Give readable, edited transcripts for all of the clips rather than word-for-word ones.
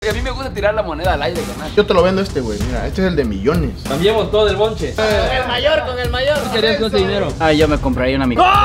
A mí me gusta tirar la moneda al aire, carnal. Yo te lo vendo güey. Mira, este es el de millones. Cambiemos todo el bonche. Con el mayor, con el mayor. ¿Qué querías con ese dinero? Ah, yo me compraría una micro.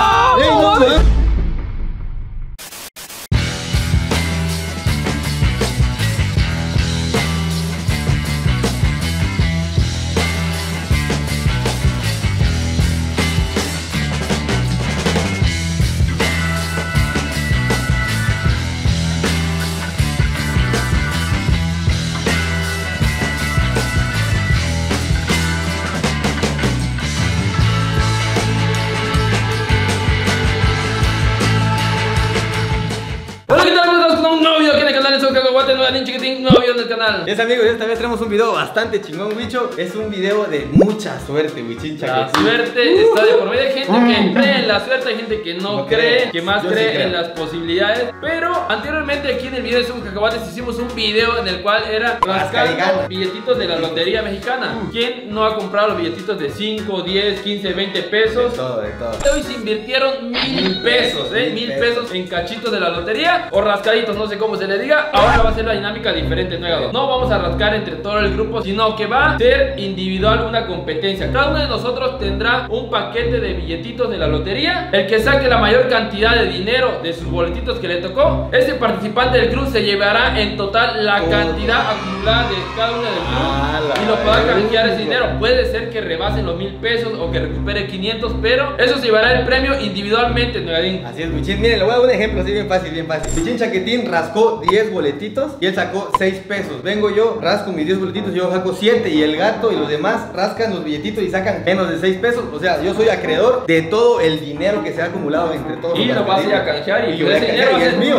Hola, ¿qué tal? ¿Cómo estás? Con un nuevo video aquí en el canal. Soy Cacahuate, nueva niña chiquitín, nuevo video en el canal. Yes, amigos, esta vez tenemos un video bastante chingón, bicho. Es un video de mucha suerte, bichincha. La suerte está de por medio. Hay gente que cree en la suerte, hay gente que no cree, que más cree en las posibilidades. Pero anteriormente aquí en el video de Somos Cacahuates hicimos un video en el cual era rascando billetitos de la lotería mexicana. ¿Quién no ha comprado los billetitos de 5, 10, 15, 20 pesos? De todo, de todo. Hoy se invirtieron 1000 pesos, 1000 pesos en cachitos de la lotería o rascaditos, no sé cómo se le diga. Ahora va a ser la dinámica diferente, nueva. No vamos a rascar entre todo el grupo, sino que va a ser individual una competencia. Cada uno de nosotros tendrá un paquete de billetitos de la lotería. El que saque la mayor cantidad de dinero de sus boletitos que le tocó, ese participante del club se llevará en total la cantidad acumulada de cada uno del club y lo podrá canjear ese dinero. Puede ser que rebasen los 1000 pesos o que recupere 500, pero eso se llevará el premio individualmente, Nugadín. Así es, bichín. Miren, le voy a dar un ejemplo así bien fácil, bien fácil. Bichín Chaquetín rascó 10 boletitos y él sacó 6 pesos. Vengo yo, rasco mis 10 boletitos, yo saco 7 y el gato y los demás rascan los billetitos y sacan menos de 6 pesos. O sea, yo soy acreedor de todo el dinero que se ha acumulado entre todos. Y lo vas a ir a canjear y ese dinero va a ser mío,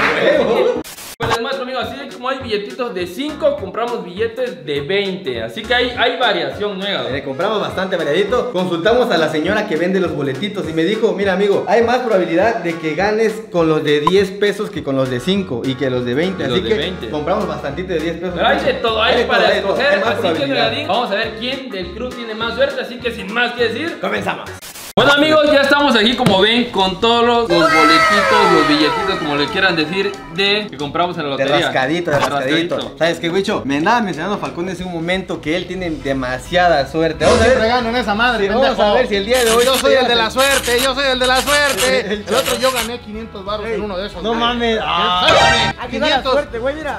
tuyo, Pues les muestro, amigos, así como hay billetitos de 5, compramos billetes de 20. Así que hay variación nueva. Compramos bastante variadito. Consultamos a la señora que vende los boletitos y me dijo, mira amigo, hay más probabilidad de que ganes con los de 10 pesos que con los de 5 y que los de 20. Así que compramos bastantito de 10 pesos. Pero hay de todo, hay para escoger. Así que, Nugadín, vamos a ver quién del club tiene más suerte. Así que sin más que decir, comenzamos. Bueno, amigos, ya estamos aquí, como ven, con todos los boletitos, los billetitos, como le quieran decir, de que compramos en la lotería. De rascadito. ¿Sabes qué, Wicho? Me andaba mencionando Falcón en un momento que él tiene demasiada suerte. Vamos a ver. Gano en esa madre, Vamos a ver si el día de hoy. Yo soy el de la suerte, yo soy el de la suerte. El otro yo gané 500 baros en uno de esos. No mames. Aquí va la suerte, güey, mira.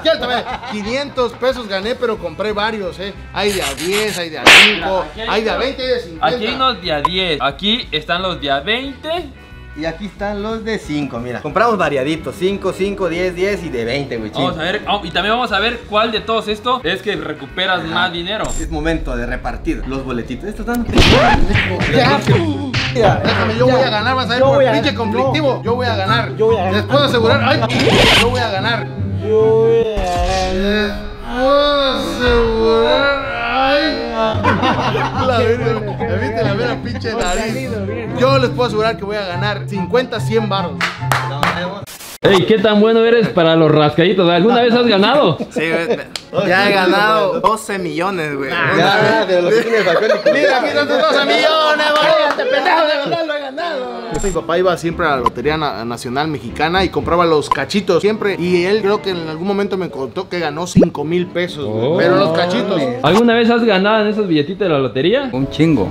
500 pesos gané, pero compré varios, Hay de a 10, hay de a 5, hay de a 20 y de 50. Aquí hay unos de a 10. Aquí están los de a 20. Y aquí están los de 5, mira. Compramos variaditos, 5, 5, 10, 10 y de 20, güey. Vamos a ver, y también vamos a ver cuál de todos estos es que recuperas más dinero. Es momento de repartir los boletitos. Estos están... Mira, déjame, yo voy a ganar, vas a ver, por pinche conflictivo. Yo voy a ganar. Les puedo asegurar, yo voy a ganar. Les puedo asegurar, la vera pinche nariz. Yo les puedo asegurar que voy a ganar 50, 100 baros. Ey, ¿qué tan bueno eres para los rascaditos? ¿Alguna vez has ganado? Sí, güey. Ya he ganado 12 millones, güey. Ya, pero lo que tiene Falcón. Mira, aquí están tus 12 millones, este pendejo, de verdad lo he ganado. Mi papá iba siempre a la Lotería Nacional Mexicana y compraba los cachitos siempre. Y él creo que en algún momento me contó que ganó 5,000 pesos, güey. Pero los cachitos. ¿Alguna vez has ganado en esos billetitos de la lotería? Un chingo.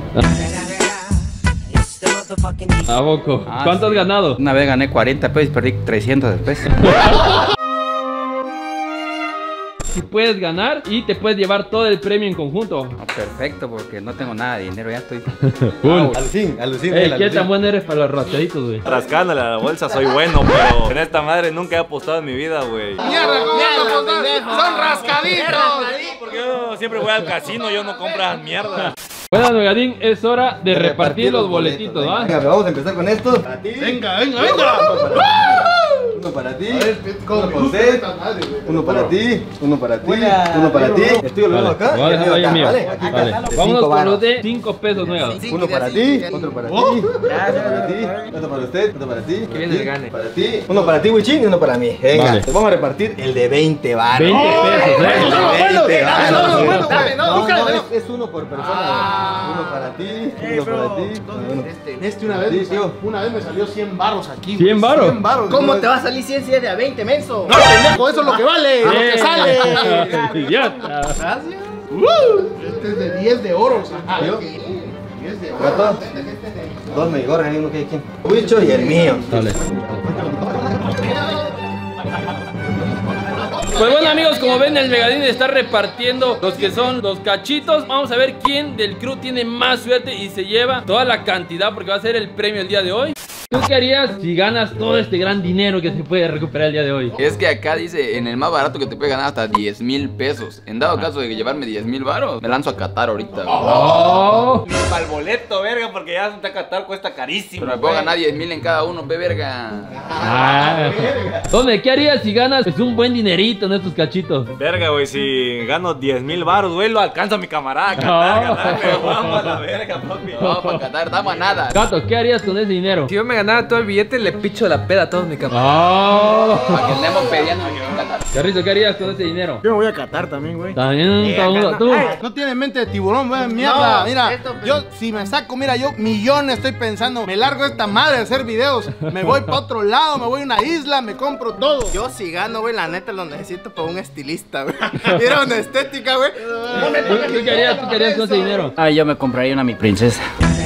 ¿A poco? ¿Cuánto has ganado? Una vez gané 40 pesos y perdí 300 pesos. Si puedes ganar y te puedes llevar todo el premio en conjunto. Perfecto, porque no tengo nada de dinero, ya estoy. Alucín. Ey, ¿qué tan bueno eres para los rascaditos, güey? Rascándole a la bolsa soy bueno, pero en esta madre nunca he apostado en mi vida, güey. ¡Mierda, son rascaditos! Porque yo siempre voy al casino, yo no compro esas mierdas. Bueno, Nugadín, es hora de repartir los boletitos, ¿va? Venga, vamos a empezar con esto. Para ti. Venga. Uno para ti. Uno para usted. Uno para ti. Uno para ti. Uno para ti. Estoy olvidando acá. Voy a dejarlo ahí mío. Vale, aquí Vale. está. Vámonos con los de 5 pesos nuevos. Uno para ti, otro para ti, otro para ti, otro para usted, otro para ti. Que viene el gane. Para ti, uno para ti, Wichín, y uno para mí. Venga, Vale. vamos a repartir el de 20 baros. 20 pesos, 20 baros. No, Es uno por persona. Uno para ti, uno para ti. una vez me salió 100 baros aquí. 100 baros. 100 baros. ¿Cómo te va a salir 100 si es de a 20, menso? No, pendejo, eso es lo que vale. Lo que sale. Idiota. Este es de 10 de oro. ¿Yo? ¿Gato? Dos me gorran, uno que quién. Wicho y el mío. Dale. Pues bueno amigos, como ven el Megadin está repartiendo los que son los cachitos. Vamos a ver quién del crew tiene más suerte y se lleva toda la cantidad, porque va a ser el premio el día de hoy. ¿Tú qué harías si ganas todo este gran dinero que se puede recuperar el día de hoy? Es que acá dice, en el más barato que te puede ganar hasta 10,000 pesos. En dado caso de llevarme 10,000 varos, me lanzo a Qatar ahorita. ¡Oh! Para el boleto, verga, porque ya Santa Qatar cuesta carísimo. Pero me puedo ganar 10,000 en cada uno, verga. ¿Dónde? ¿Qué harías si ganas pues, un buen dinerito en estos cachitos? Verga, güey, si gano 10,000 varos, güey, lo alcanza mi camarada. Qatar, vamos a la verga, papi. No, para Qatar, damos a nada. Gato, ¿qué harías con ese dinero? Si yo me ganara todo el billete, le picho la peda a todos mis camaradas. ¡Oh! Para que andemos peleando en Qatar. Carrito, ¿qué harías con ese dinero? Yo me voy a Qatar también, güey. También, tú. No tiene mente de tiburón, güey, mierda. Mira, yo si me saco, mira, yo millones estoy pensando, me largo esta madre a hacer videos, me voy para otro lado, me voy a una isla, me compro todo. Yo si gano, güey, la neta lo necesito para un estilista, güey. Mira, una estética, güey. ¿Tú qué harías con ese dinero? Ah, yo me compraría una a mi princesa.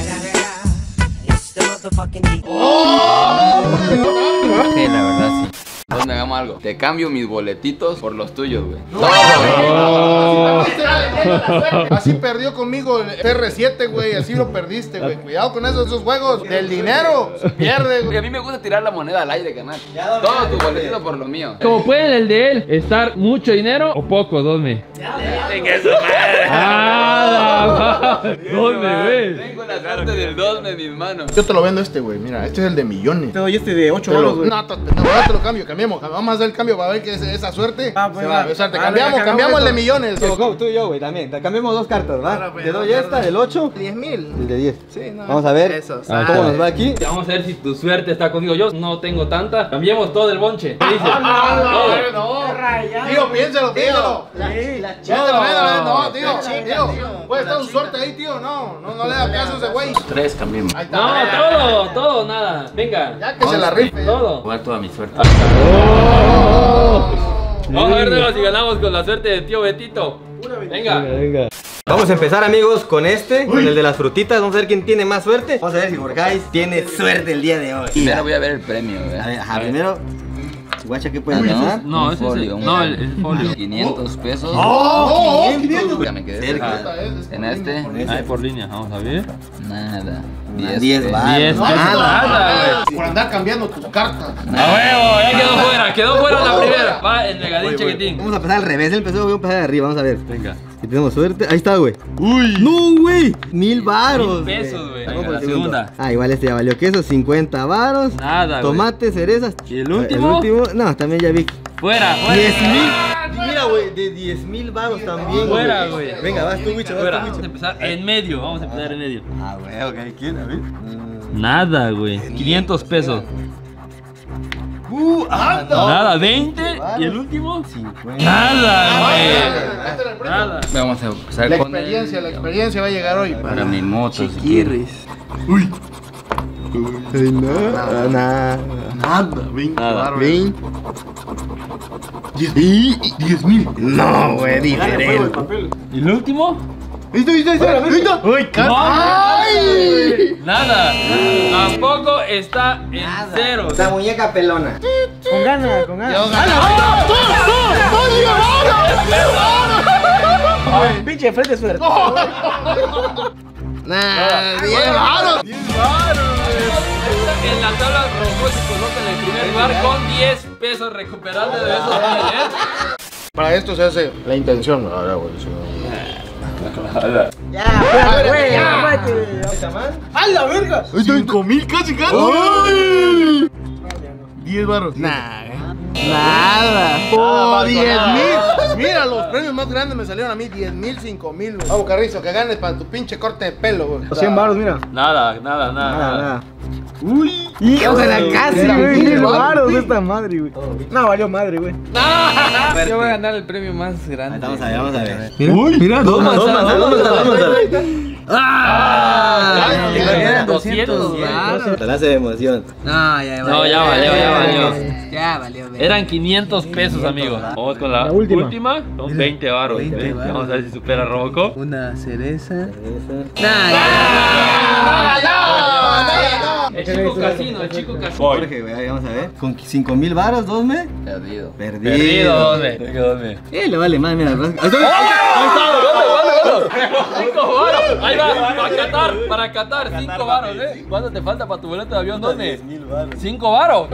Sí, la verdad sí. Entonces hagamos algo. Te cambio mis boletitos por los tuyos, güey. Así perdió conmigo el TR7, güey, así lo perdiste, güey. Cuidado con esos juegos del dinero, se pierde, Porque a güey. mí me gusta tirar la moneda al aire, canal. Todos tus boletitos por lo mío. Como puede el de él estar mucho dinero o poco, Dosme. Dosme, güey. Tengo la suerte del 2 en mis manos. Yo te lo vendo este, güey, mira, este es el de millones. Te doy este de 8 Te lo- varos, güey. No, te lo cambio, cambiamos. Vamos a hacer el cambio para ver que esa suerte pues, se va a va. besar. Te A cambiamos, ver, cambiamos el de esto. millones. Tú y yo, güey, también. Cambiamos dos cartas, ¿va? Te doy esta, el 8, 10,000. el de 10. Sí, no. Vamos a ver Esos. cómo nos va aquí. Vamos a ver si tu suerte está conmigo. Yo no tengo tanta. Cambiemos todo el bonche. ¿Qué dices? Todo. Tío, piénsalo, piénsalo. No, tío. Puede estar su suerte ahí, tío. No le da caso a ese güey. 3 cambiemos. Ahí está. No, todo, nada. Venga. Ya que se la rife. Todo. Jugar toda mi suerte. Vamos a ver si ganamos con la suerte de tío Betito. Venga. Vamos a empezar, amigos, con con el de las frutitas. Vamos a ver quién tiene más suerte. Vamos a ver si Borjais tiene suerte el día de hoy. Primero voy a ver el premio, güey. A ver, primero, guacha, ¿qué puede Ah, empezar? No, un ese es folio, el- no, el folio. 500 pesos. ¡Oh, 500! Ya me quedé Cerca. cerca. En este, Ahí por línea, vamos a ver. nada. 10 10 varos. 10 pesos. Nada, güey. Por andar cambiando tus cartas. ¡A huevo! Ya quedó fuera la primera. Va el Megadin Chaquetín. Vamos a empezar al revés. Él empezó, voy a empezar de arriba. Vamos a ver. Venga. Si tenemos suerte. Ahí está, güey. ¡Uy! ¡No, güey! 1,000 varos. 1000 pesos, güey. Vamos Venga, por la el segundo. segunda. Ah, igual este ya valió queso. 50 varos. Nada, güey. Tomate, cerezas. ¿Y el último? No, también ya vi. Fuera. 10,000. Mira, güey, de 10,000 varos también. Fuera, güey. Venga, vas tú, bicho. Fuera. Vamos a empezar en medio. Vamos a empezar en medio. Ah, güey, ok. ¿Quién? A ver. Nada, güey. 500 pesos. Nada, 20. ¿Y el último? 50. Nada, güey. Nada. Vamos a empezar La con experiencia va a llegar hoy. para mi moto. si quieres. Nada. Nada, 20 baros. 20. 10,000. No, güey, diferente. ¿Y el último? ¿Viste? ¡Uy, casi! ¡Ay! Nada. Tampoco está en cero. La muñeca pelona. Con ganas, con ganas. Pinche frente suerte. Nah, 10 baros. En la tabla Rojos se coloca en el primer lugar con 10 pesos recuperando de esos 10. Para esto se hace la intención. Ahora, güey. Ya, güey, ya, mate. ¡A la verga! 5,000 casi casi. 10 baros. Nada. ¡Oh, 10,000! Mira, los premios más grandes me salieron a mí: 10,000, 5,000. Vamos, Carrizo, que ganes para tu pinche corte de pelo, güey. 100 baros, mira. Nada. Uy. Hijo de la casi, güey. 10 baros güey. esta madre, güey. No, valió madre, güey. Yo voy a ganar el premio más grande. Vamos a ver. Mira, Dos manzanas. Eran 200 varos. Te hace de emoción. No, ya valió. No, ya valió. Ya valió. Eran 500 pesos, amigos. Vamos con la última. Son 20 varos. 20 varos. Vamos a ver si supera a Robocop. Una cereza. El chico casino, el chico casino. Jorge, güey, vamos a ver. Con 5,000 varos, Dosme. Perdido. Perdido, ¿dónde? Le vale más, mira. ¡5 varos! Ahí va, para Qatar, 5 varos, ¿Cuánto te falta para tu boleto de avión? ¿Dónde? 5 varos.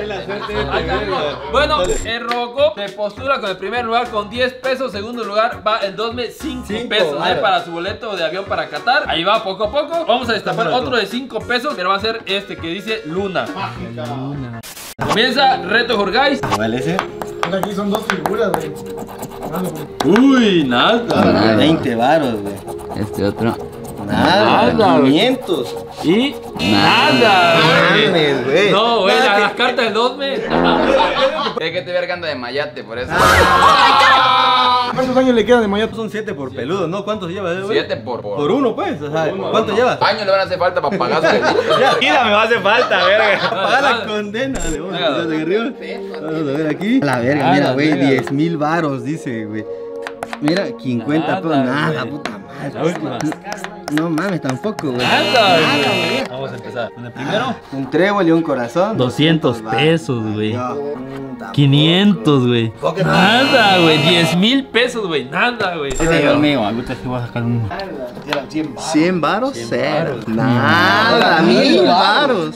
Bueno, el Robocop se postula con el primer lugar con 10 pesos. Segundo lugar va el Dosme 5 pesos para su boleto de avión para Qatar. Ahí va poco a poco. Vamos a destapar otro de 5 pesos, pero va a ser este que dice Luna. Comienza reto Jorgais. ¿Vale ese? Aquí son dos figuras, güey. Uy, nada. 20 varos, güey. Este otro. Nada, 500. Y nada, Mames, güey. No, güey, las cartas del Dosme. Es que te verga anda de mayate, por eso. ¿Cuántos años le quedan de mañana? Son 7 por peludo, ¿no? ¿Cuántos llevas, güey? 7 por Por uno, pues. O sea, ¿cuánto llevas? Años le van a hacer falta para pagar su Mira, me hace falta, verga. Pagar la condena. Vamos a ver aquí. La verga, mira, güey. 10,000 varos, dice, güey. Mira, 50 pesos. Nada, puta madre. No mames, tampoco, güey. Nada, güey. Vamos a empezar. ¿Con el primero? Un trébol y un corazón. 200 pesos, güey. 500, güey. Nada, güey. 10,000 pesos, güey. Nada, güey. Ahorita sí voy a sacar un. 100 varos, cero. Nada, 1000 varos.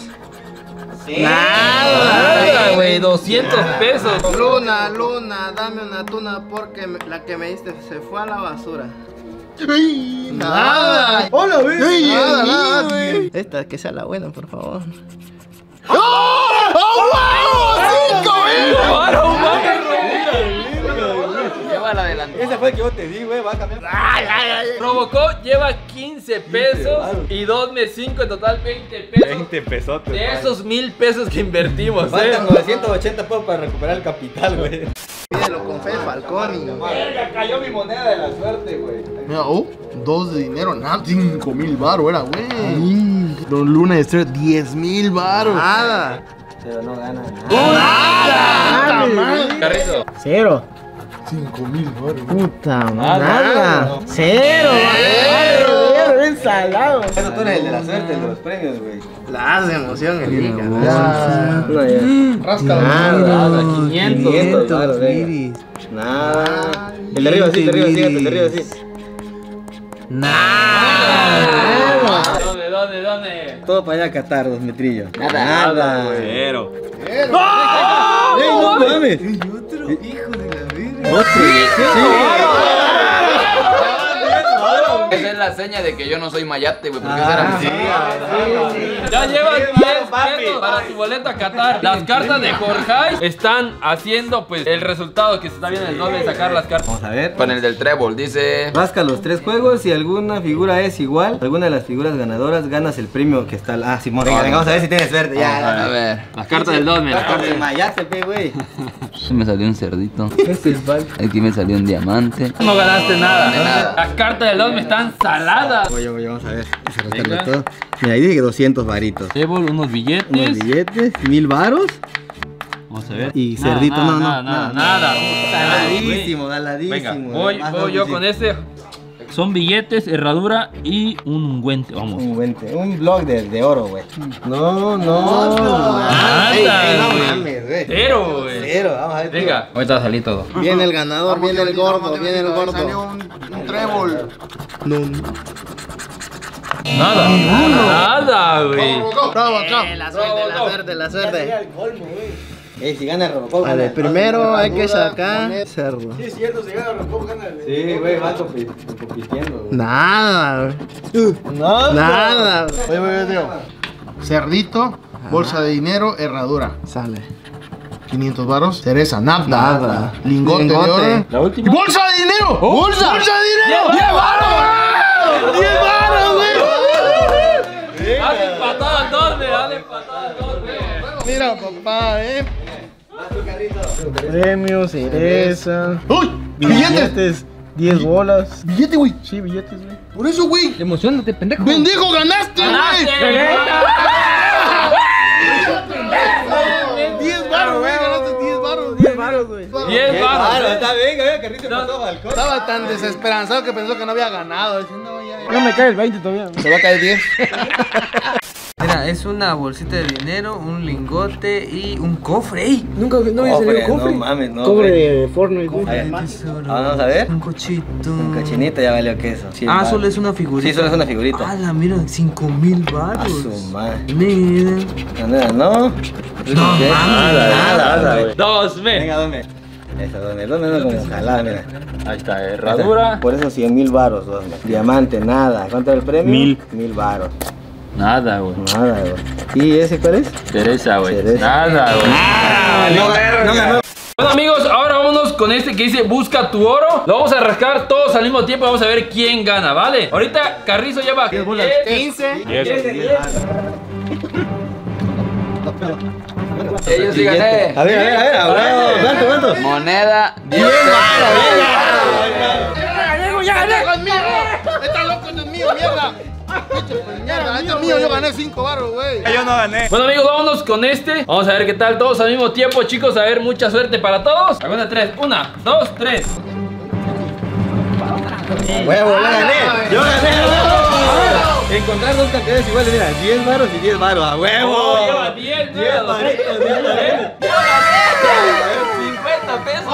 Nada, güey. 200 pesos. Luna, dame una tuna porque la que me diste se fue a la basura. Nada. Hola, güey. Nada, güey. Esta que sea la buena, por favor. Llévala adelante. Ese fue el que yo te di, güey. Va a cambiar. Robocop lleva 15 pesos y Dosme 5, en total 20 pesos. 20 pesotes. De esos 1000 pesos que invertimos, Faltan 980 pesos para recuperar el capital, güey. Pídelo con fe, Falcón. Verga, cayó mi moneda de la suerte, güey. Mira, 2 de dinero, nada, 5,000 baros era, güey. Don Luna de 10,000 baros. Nada. Pero no gana nada. Nada. Carrito. Cero. 5,000 baros. Puta madre. Nada. Cero. Ensalado. Eso tú eres el de la suerte, el de los premios, güey. La de emoción, el hígado. Nada, 500 varos, venga. Nada. El de arriba sí, el de arriba sí. Nada. ¿Dónde? Todo para allá a Qatar, 2 metrillos. Nada. güey. Cero. ¡Ey, no mames! Otro hijo de la verga. Esa es la seña de que yo no soy mayate, güey, porque esa era mi Ya llevas 10 pesos para tu boleto a Qatar. Las cartas de Jorge están haciendo pues el resultado que se está viendo en el doble de sacar las cartas. Vamos a ver. Con el del trébol, dice. Rasca los 3 juegos y alguna figura es igual. Alguna de las figuras ganadoras ganas el premio que está. Ah, Simón. Venga, vamos a ver si tienes suerte. A ver. Las cartas del Dosme, las Cartas cartas de mayate, pe, güey. Me salió un cerdito. Aquí me salió un diamante. No ganaste nada. Nada. Las cartas del Dosme están saladas. Oye, vamos a ver. Vamos a rascarlo Venga. todo. Mira, ahí dice que 200 varitos. Trébol, unos billetes. Unos billetes, 1000 varos. Vamos a ver. Y cerdito, Nada. Daladísimo, daladísimo. Venga, voy yo con este. Son billetes, herradura y un ungüente. Vamos. Un blog de oro, güey. No. Nada, No güey. mames, güey. Cero, güey. Cero, vamos a ver. Venga, ahorita salí todo. Viene el ganador, viene el gordo, viene el Salió gordo. un trébol. Nada, güey. Bravo, acá. La suerte. Si gana el Robocop, Vale, gana. primero hay que sacar cerdo. Sí, es cierto, si gana Robocop, gana el. Sí, güey, va compitiendo, güey. Nada. Nada. Oye, tío. Cerdito, bolsa de dinero, herradura. Sale. 500 varos. Cereza, nada. Nada. Lingote de oro. La última. ¡Bolsa de dinero! ¡Bolsa de dinero! ¡10 varos! ¡10 varos, güey! Dale empatada al Dosme, dale empatada al Dosme. Mira, papá, Premios, cereza. ¡Uy! ¡Billetes! 10 bolas. Billete, güey. Sí, billetes, güey. Por eso, güey. Emocionate, pendejo. ¡Pendejo, ganaste, güey! 10 baros, güey. Ganaste 10 baros. 10 baros, güey. 10 baros. Está bien, güey, Carrito No. pasó balcón. Estaba tan desesperanzado que pensó que no había ganado. Diciendo, no, ya. No me cae el 20 todavía. Se va a caer 10. Mira, es una bolsita de dinero, un lingote y un cofre. ¡Ey! Nunca no había salido No cofre. mames, no. Cobre güey. de Fortnite, güey. Vamos a ver. Un cochito. Un cochinito ya valió queso. Ah, solo es una figurita. Sí, solo es una figurita. ¡Hala, mira! 5,000 A baros. su madre. Mira. No. Nada, güey. 2 me. Venga, dame. Eso, dame como jalada, mira. Ahí está, herradura. Por eso 100,000 baros, dame. Diamante, nada. ¿Cuánto es el premio? 1000 baros. Nada, güey. Nada, güey. ¿Y ese cuál es? Teresa, güey. Cereza. Nada, güey. No ganó. Bueno, amigos, ahora vámonos con este que dice busca tu oro. Lo vamos a rascar todos al mismo tiempo y vamos a ver quién gana, ¿vale? Ahorita Carrizo lleva 15. Ellos sí gané. A ver. ¿Cuánto? Moneda 10 ¡Ya gané conmigo! ¡Está loco, este es mío, mierda! Mierda, este es mío, yo gané 5 baros, güey. Yo no gané. Bueno, amigos, vámonos con este. Vamos a ver qué tal todos al mismo tiempo, chicos. A ver, mucha suerte para todos. A cuenta 3. 1, 2, 3. Huevo, yo gané. Encontrar dos cantidades iguales, mira, 10 baros y 10 baros, a huevo. Oh, lleva 10 varitos, 10 50 pesos.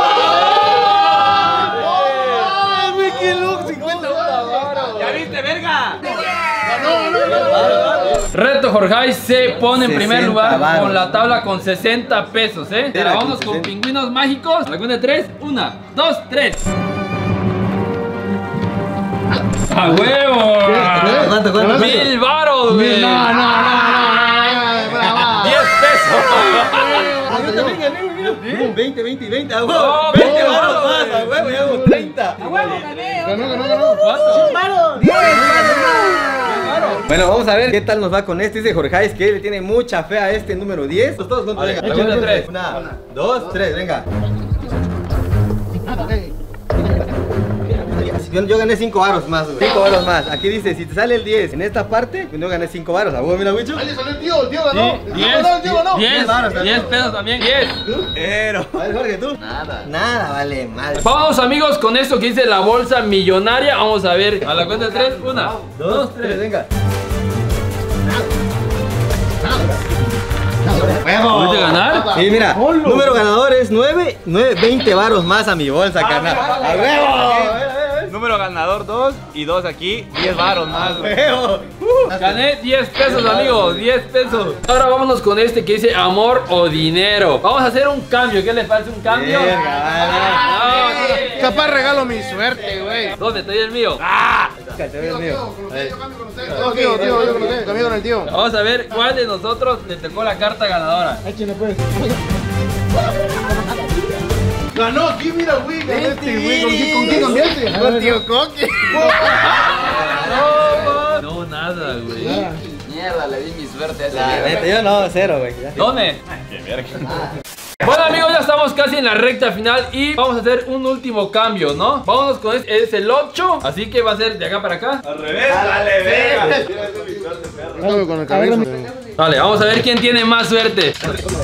¡Ay, güey, qué loco! 50 baros. ¿Ya viste, verga? Reto Jorge se pone en primer 60 lugar varos. con la tabla con 60 pesos, ¿eh? Mira, Ahora vamos con con 60. pingüinos mágicos. A la cuenta de 3. 1, 2, 3. ¡A huevo! ¿Cuánto? 1000 varos, güey. No. 10 pesos. Yo también gané, mira. 20, 20 y 20, a huevo. Oh, 20 20 baros varos, más, a huevo, ya hago 30. Ganó. ¿Cuánto? Bueno, vamos a ver qué tal nos va con este. Dice Jorge que le tiene mucha fe a este número 10. Todos juntos, venga. A la cuenta de 3. 1, 2, 3, venga. Yo gané 5 varos más, güey. 5 varos más. Aquí dice, si te sale el 10 en esta parte, yo gané 5 varos. ¿A huevo, mira, Wicho? Ahí salió el tío ganó. Sí, El tío ganó. 10 varos, 10 pesos también, 10. Pero. A ver, Jorge, ¿tú? Nada, vale, madre. Vamos, amigos, con esto que dice la bolsa millonaria. Vamos a ver, a la cuenta de 3. 1, 2, 3. venga. ¿Pudiste ganar? Sí, mira, número ganador es 9, 20 varos más a mi bolsa, carnal. ¡A huevo! Número ganador 2 y 2 aquí, 10 varos más, güey. ¡Huevo! Gané 10 pesos, amigos, 10 pesos. Ahora vámonos con este que dice amor o dinero. Vamos a hacer un cambio. ¿Qué les parece un cambio? Verga, No, Capaz regalo mi suerte, güey. ¿dónde estoy el mío? Tío, yo con usted. Cambio con el tío. Vamos a ver cuál de nosotros le tocó la carta ganadora. Ganó aquí, mira, güey. Ganó este, güey. ¿Con quién cambiaste? Con tío Coque. No, nada, güey. Mierda, le di mi suerte a ese La video. neta, yo no, 0, güey. ¿Dónde? Bueno, amigos, ya estamos casi en la recta final y vamos a hacer un último cambio, ¿no? Vámonos con este, es el 8, así que va a ser de acá para acá. Al revés, dale, verga. Cambio con el cabeza. Vale, vamos a ver quién tiene más suerte.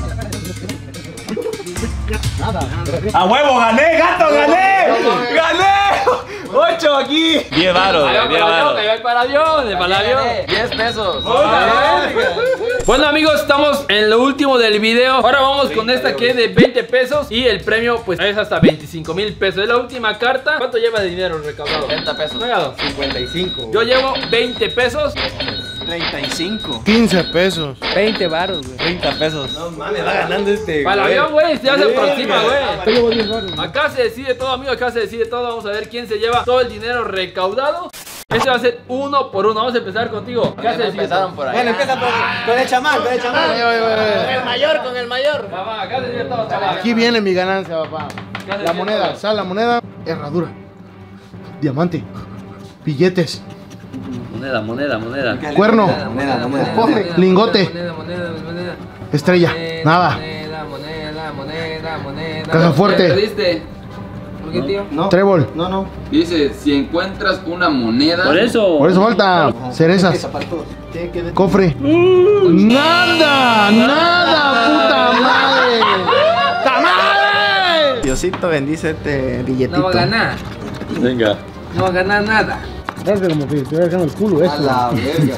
A huevo, gané, gato, gané. Gané. 8 aquí. 10 varos, Ahí va 10 para el avión, varos. ahí va para el avión, ahí va para el avión. 10 pesos. Bueno, amigos, estamos en lo último del video. Ahora vamos con esta que es de 20 pesos y el premio pues es hasta 25,000 pesos. Es la última carta. ¿Cuánto lleva de dinero recaudado? 30 pesos. Pegado. 55. Yo llevo 20 pesos. 35. 15 pesos. 20 varos, güey. 30 pesos. No mames, va ganando este. Para el güey. avión, güey, ya se aproxima, güey. Yo llevo 10 varos. Acá se decide todo, amigo, acá se decide todo. Vamos a ver quién se lleva todo el dinero recaudado. Este va a ser 1 por 1. Vamos a empezar contigo. Acá se decide Empezaron todo. por ahí. Bueno, empieza con el chamán, con el chamán. Con el mayor. Mamá, acá se decide todo. chaval. Aquí viene mi ganancia, papá. La moneda, sal la moneda, herradura, diamante, billetes, Moneda. cuerno, Moneda. lingote, Moneda. estrella, nada, Moneda. caja fuerte, Perdiste. ¿Por qué, tío? No. Trébol. No. Dice, si encuentras una moneda. Por eso. Por eso falta cerezas. Cofre. Nada, puta madre. ¡Ta madre! Diosito bendice este billetito. No va a ganar. Venga. No va a ganar nada. Es como que estoy dejando el culo A la verga.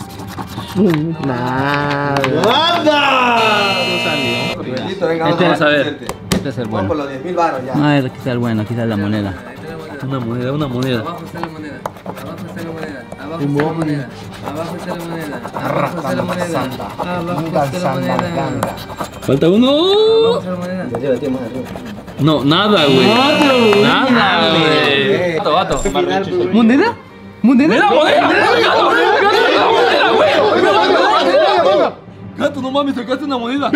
Nada. Bendito, venga, Vamos a ver. hacerte. Este es el Vamos por bueno. los 10.000 baros ya. Ah, aquí está el bueno, aquí está la moneda. Una moneda, una moneda. Abajo está la moneda. Abajo está la moneda. Abajo está la moneda. Abajo está la moneda. Abajo está la moneda. Abajo está la moneda. Falta uno. Abajo está la moneda. No, nada, güey. Nada, güey. Vato. ¿Moneda? ¿Moneda? ¡Mira, moneda! ¡Moneda, güey! Gato, no mames, sacaste una moneda.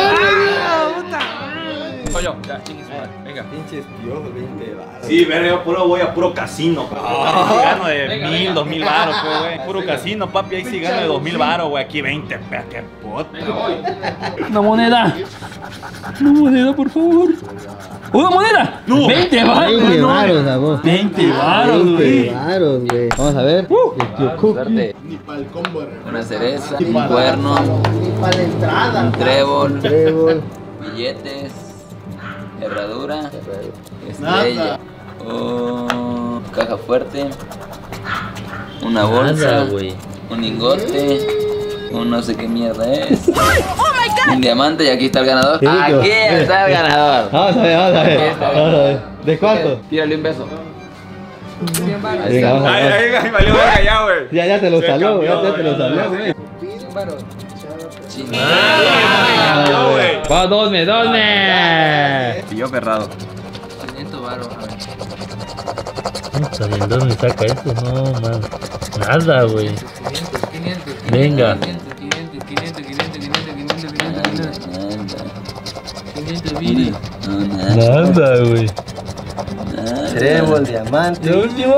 Coño, ya, chingue su madre. Venga. Pinches piojos, 20 baros. Sí, verga, yo puro voy a puro casino. Gano de Venga, 1000, venga. 2000 baros, pues, güey. Puro casino, papi, ahí sí gano de 2000 baros, güey. Aquí 20, qué puta. Venga, voy. Una moneda. Una moneda, por favor. ¡Una moneda! ¡No! 20 baros, no. 20 baros, güey. güey. Vamos a ver. Suerte. Una cereza, un cuerno, Para la entrada. un trébol, Trébol. billetes, herradura, estrella, caja fuerte, una bolsa, un lingote, un no sé qué mierda es, un diamante y aquí está el ganador. Aquí está el ganador. Vamos a ver. ¿De cuánto? Tírale un beso. Venga, vamos a ver. Ay, valió verga ya, güey. Ya te lo Se salió, cambió, ya te lo salió, güey. Cambió, güey. Va, dosme. Y yo ferrado. 500 baros, a ver. ¿De dónde saca esto? No, man. Nada, güey. 500. Venga. 500 Vini. Nada, güey. Trébol, diamante. ¿Lo último?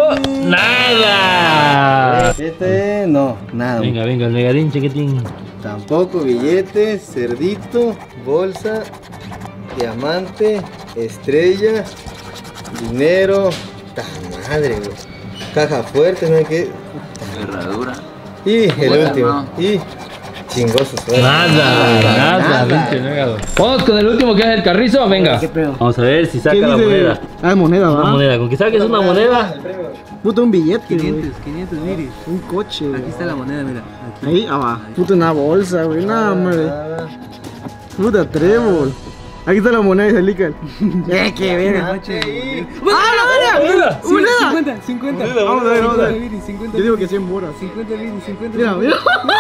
¡Nada! Billete, no, nada. Venga, venga, el negadín chiquitín. Tampoco billetes, cerdito, bolsa, diamante, estrella, dinero. ¡Ta madre, güey! Caja fuerte, ¿no? ¿Qué? Herradura. Y el Bueno. último. Y chingoso. Nada, pinche negado. Vamos con el último que es el carrizo. Venga. Vamos a ver si saca la moneda. Ah, moneda, Una moneda, con que saques una moneda. Puta, un billete, güey. 500 Vini. Un coche, güey. Aquí está la moneda, mira. Aquí. Ahí, abajo. Puta, una bolsa, güey. Nada, madre. Puta, trébol. Aquí está la moneda y se lican. Qué verga. ¡Ah, la verga! ¡Moneda! 50. Vamos a ver, vamos a ver. Vini, 50. Yo digo que 100 bolas. 50 Vini, 50. Mira, mira.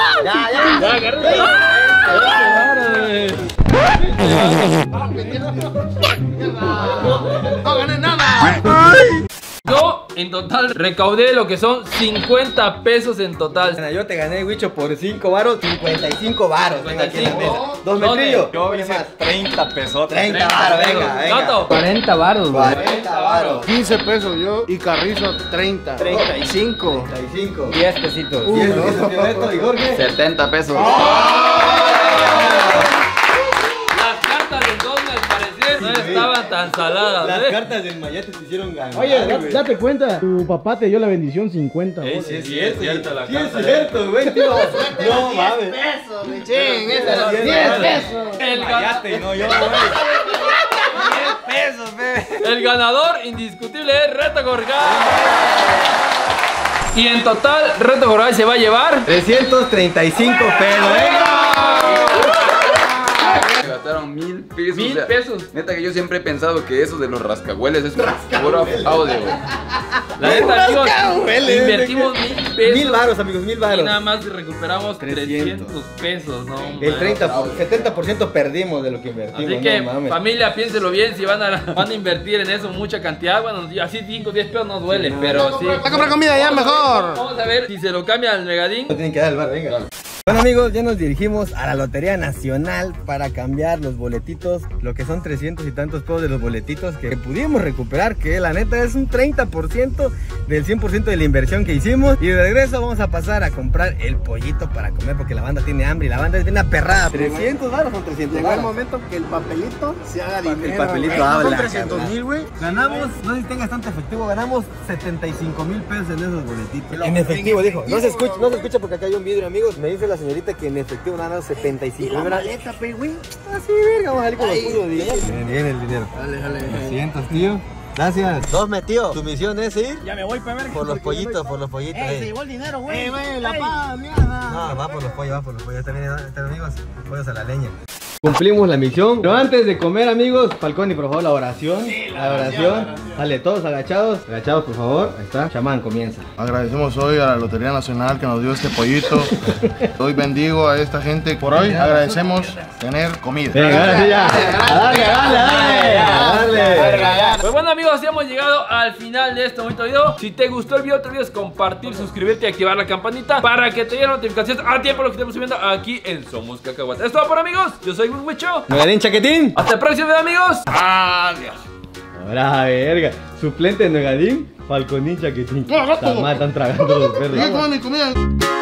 No gané nada. Yo en total recaudé lo que son 50 pesos en total. Yo te gané, Wicho, por 5 varos, 55 varos. Venga, aquí en la mesa. 2 ¿Dónde? metrillos. Yo hice 30 pesos. 30 varos, venga. Gato. 40 baros, güey. 40 varos. 15 pesos yo y Carrizo 30. 35. 35. 10 pesitos. 10 pesos, tío Beto. ¿Y Jorge? 70 pesos. Las cartas de Donald al parecer no estaban tan saladas, Las ¿eh? cartas del Mayate te hicieron ganar. Oye, date cuenta. Tu papá te dio la bendición 50. Sí, sí, sí, es cierto la Sí, es carta. cierto, güey, tío. No mames. Ching, ese era 10 pesos. El, Mayate y no yo, güey. 10 pesos, bebé. el ganador indiscutible es Reto Gorgay. Y en total, Reto Gorgay se va a llevar 335 pesos, venga. Me gastaron 1000 pesos. 1000 pesos. Neta que yo siempre he pensado que eso de los rascahueles es puro fraude, güey. La neta, amigos, invertimos 1000 pesos. 1000 varos, amigos, 1000 Y varos. nada más recuperamos 300 pesos, no. El man. 70% perdimos de lo que invertimos. Así que, no mames. familia, piénselo bien. Si van a invertir en eso mucha cantidad, bueno, así 5 o 10 pesos no duele, pero sí. A comprar comida ya mejor. Vamos a ver si se lo cambia al Megadín. No tienen que dar el bar, venga. Bueno amigos, ya nos dirigimos a la Lotería Nacional para cambiar los boletitos, lo que son 300 y tantos pesos de los boletitos que pudimos recuperar, que la neta es un 30% del 100% de la inversión que hicimos. Y de regreso vamos a pasar a comprar el pollito para comer porque la banda tiene hambre y la banda es bien aperrada. 300 baros son 300 Llegó el baros. momento que el papelito se haga dinero. El papelito habla. Son 300,000, güey. Ganamos, no sé si tengas tanto efectivo, ganamos 75,000 pesos en esos boletitos. En efectivo, dijo. No se escucha porque acá hay un vidrio, amigos. Me dice la señorita que en efectivo nada más 75,000. Maleta, pe, güey. Así, verga, vamos a salir con los puros dinero. Viene el dinero. Dale. 300, tío. Gracias. Dos, tío. Tu misión es ir. Ya me voy, pe, verga. Por los pollitos, por los pollitos. Se llevó el dinero, güey. La paz, mierda. No, va por los pollos, Está bien, amigos. Pollos a la leña. Cumplimos la misión. Pero antes de comer, amigos, Falconi, por favor, la oración. La oración. Dale, todos agachados. Agachados, por favor. Ahí está. Chamán, comienza. Agradecemos hoy a la Lotería Nacional que nos dio este pollito. Hoy bendigo a esta gente. Por hoy agradecemos tener comida. Venga, ahora sí ya. Dale. Pues bueno amigos, ya hemos llegado al final de este bonito video. Si te gustó el video, no te olvides compartir, suscribirte y activar la campanita para que te lleguen notificaciones a tiempo lo que estemos subiendo aquí en Somos Cacahuates. Es todo por amigos, yo soy Wicho. Nuegadín Chaquetín. Hasta el próximo video amigos. Adiós. Ahora, verga. Suplente de Nuegadín, Falconín Chaquetín. No, gato. Están tragando los perros. Sigue comiendo mi comida.